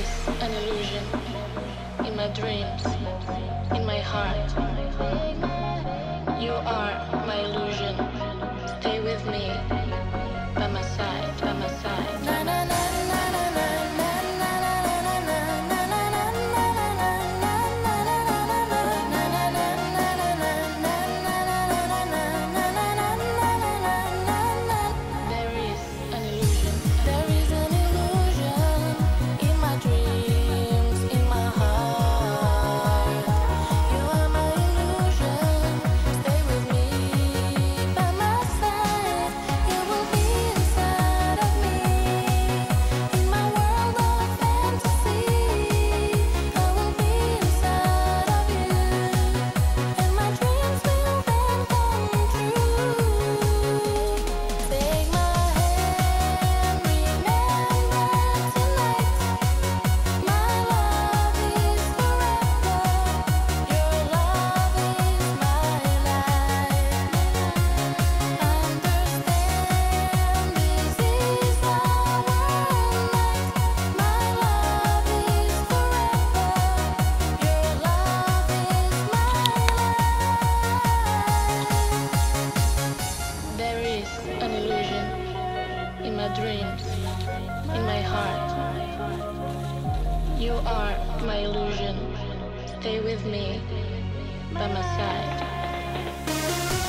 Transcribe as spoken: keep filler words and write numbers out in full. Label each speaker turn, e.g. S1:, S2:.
S1: is an illusion in my dreams, in my heart. You are my illusion. Stay with me, by my side, by my side. Na na na na na na na na na na. There is an illusion. There is an illusion in my dreams, in my heart. You are my illusion. Stay with me, by my side. You will be inside of me, in my world of fantasy. I will be inside of you, and my dreams will then come true. Take my hand, remember tonight. My love is forever. Your love is my life. Understand, this is our night. My love is forever. Your love is my life. There is an illusion in my dreams, in my heart. You are my illusion. Stay with me, by my side.